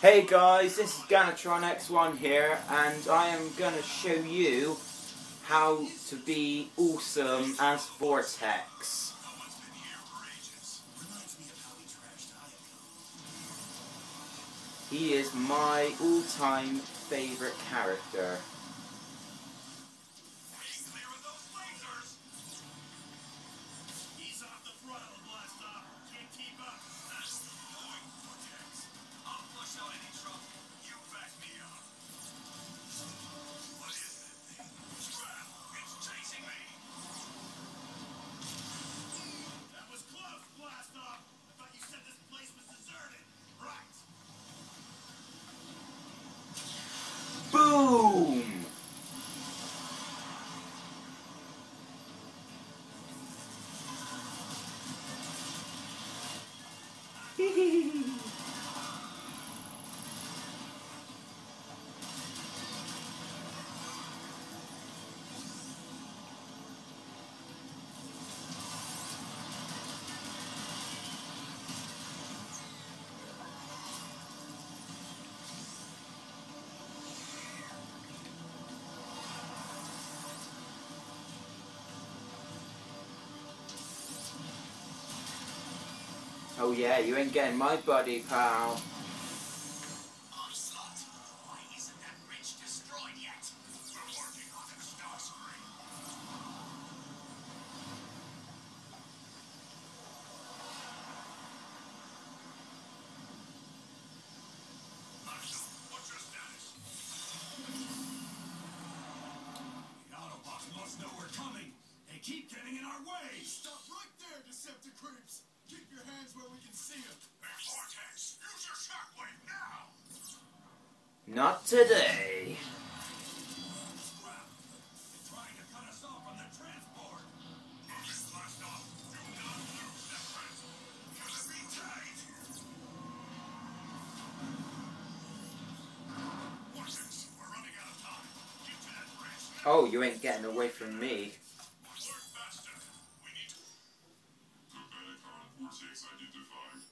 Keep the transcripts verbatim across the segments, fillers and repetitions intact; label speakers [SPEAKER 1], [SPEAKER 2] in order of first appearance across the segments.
[SPEAKER 1] Hey guys, this is Ganatron X one here, and I am going to show you how to be awesome as Vortex. He is my all-time favourite character. Boom! Oh yeah, you ain't getting my buddy, pal.
[SPEAKER 2] Why isn't that bridge destroyed yet? We're working on it, Starscream. Marshal, what's your status? The Autobots must know we're coming. They keep getting in our way. Stop right there, Decepticreeps. Keep your hands where we can see them. Hey, Vortex, use your shockwave now!
[SPEAKER 1] Not today.
[SPEAKER 2] Scrap! They're trying to cut us off from the transport. Moving blast off. Do not lose that transport. Gonna be tight. Vortex, we're running out of time. Get to that bridge now.
[SPEAKER 1] Oh, you ain't getting away from me.
[SPEAKER 2] Work faster. We need to... Combaticon Vortex identified.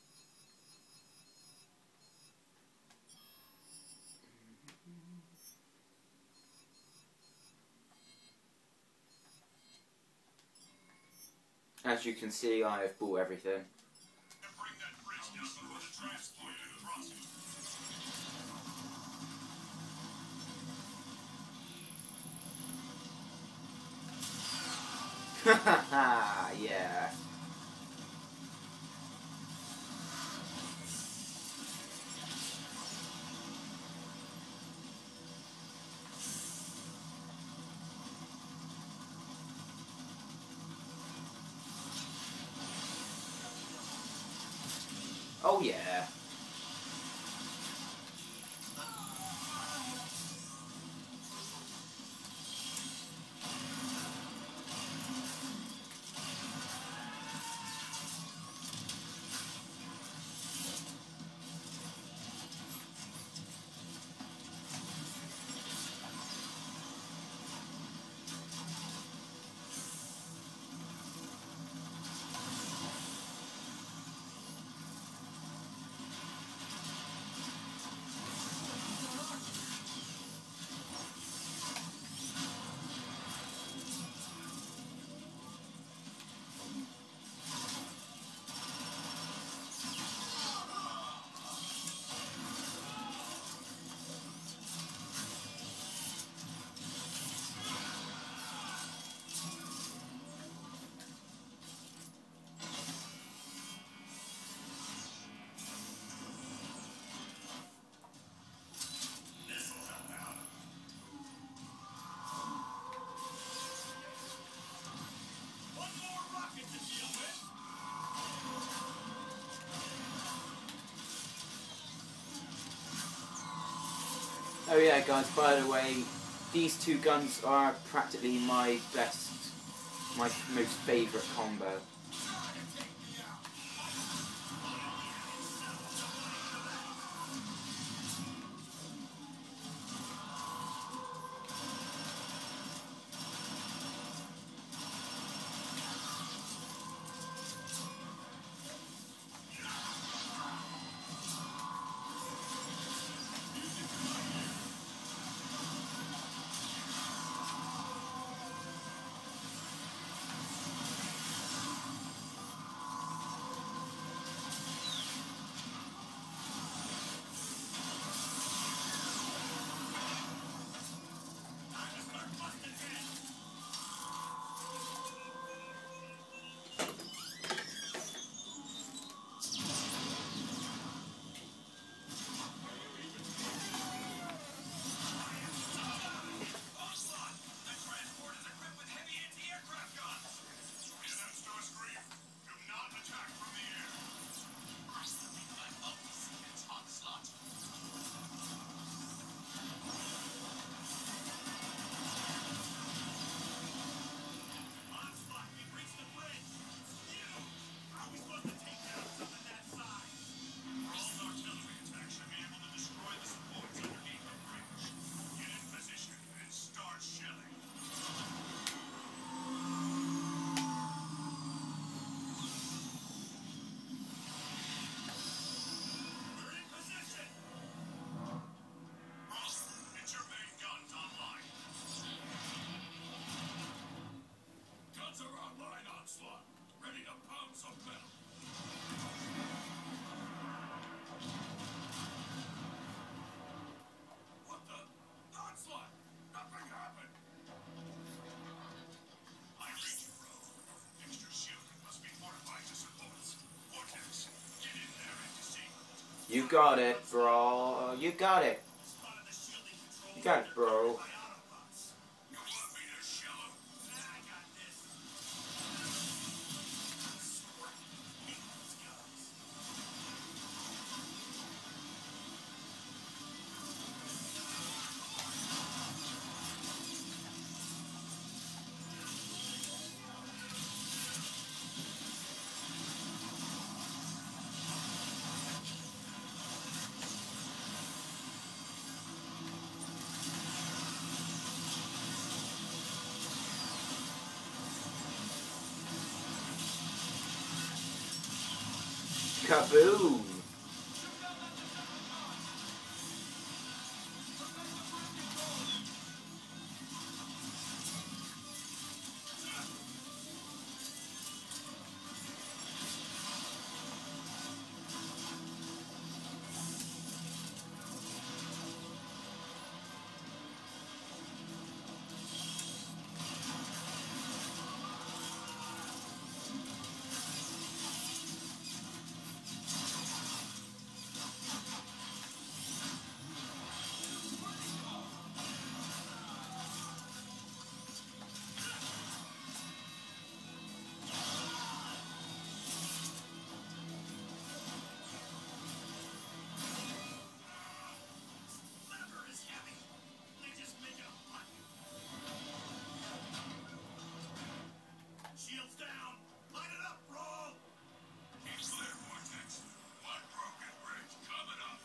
[SPEAKER 1] As you can see, I have bought everything.
[SPEAKER 2] And bring that bridge down before the transport across it.
[SPEAKER 1] Hahaha, yeah. Oh yeah.
[SPEAKER 2] One more rocket to deal with.
[SPEAKER 1] Oh yeah, guys, by the way, these two guns are practically my best, my most favourite combo. You got it, bro. You got it. You got it, bro. Kaboom!
[SPEAKER 2] Shields down! Line it up, roll! Keep clear, Vortex. One broken bridge coming up.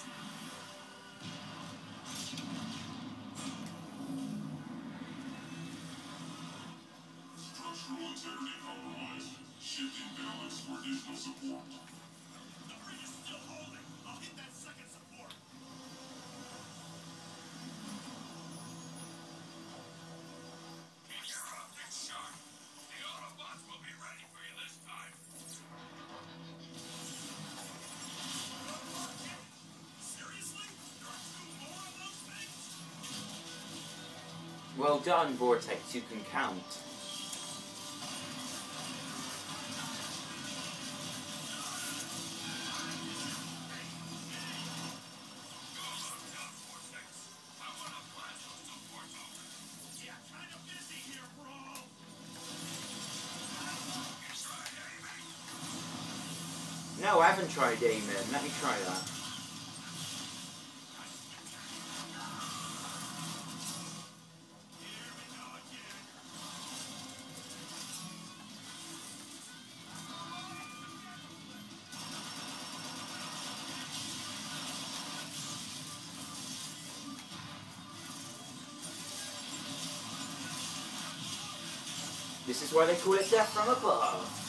[SPEAKER 2] Structural integrity compromised. Shifting balance for additional support. The bridge is still holding. I'll hit that second support. Keep your optics sharp. The Autobots will be ready for you this time. Seriously? There are two more of those things?
[SPEAKER 1] Well done, Vortex. You can count. No, I haven't tried aiming. Let me try that. This is why they call it death from above.